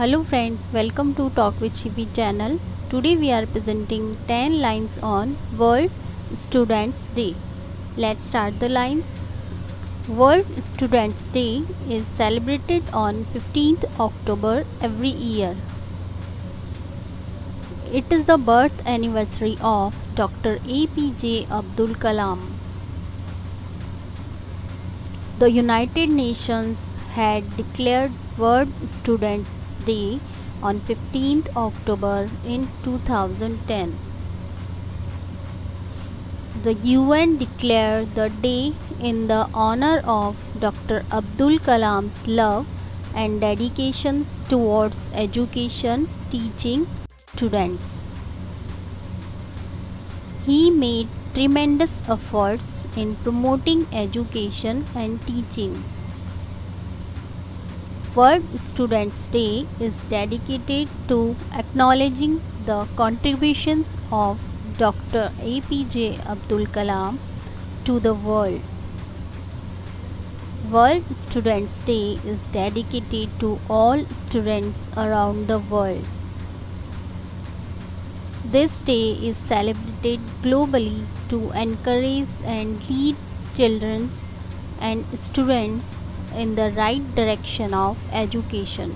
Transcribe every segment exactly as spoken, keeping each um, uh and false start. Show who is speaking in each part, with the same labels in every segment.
Speaker 1: Hello friends, welcome to Talk with Shivi channel. Today we are presenting ten lines on World Students Day. Let's start the lines. World Students Day is celebrated on fifteenth October every year. It is the birth anniversary of Doctor A P J Abdul Kalam. The United Nations had declared World Students Day on fifteenth October in two thousand ten. The U N declared the day in the honor of Doctor Abdul Kalam's love and dedications towards education, teaching students. He made tremendous efforts in promoting education and teaching. World Students Day is dedicated to acknowledging the contributions of Doctor A P J Abdul Kalam to the world. World Students Day is dedicated to all students around the world. This day is celebrated globally to encourage and lead children and students in the right direction of education.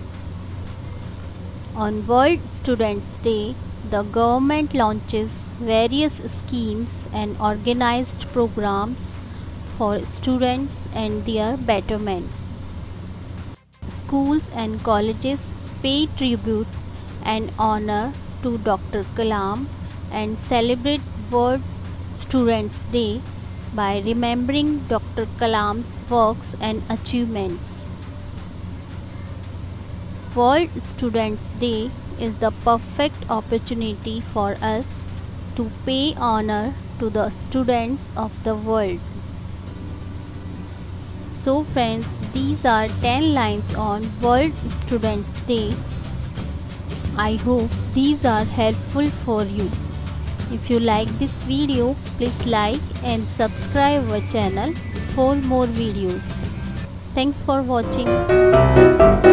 Speaker 1: On World Students Day, the government launches various schemes and organized programs for students and their betterment. Schools and colleges pay tribute and honor to Doctor Kalam and celebrate World Students Day by remembering Doctor Kalam's works and achievements. World Students Day is the perfect opportunity for us to pay honor to the students of the world. So friends, these are ten lines on World Students Day. I hope these are helpful for you. If you like this video, please like and subscribe our channel for more videos. Thanks for watching.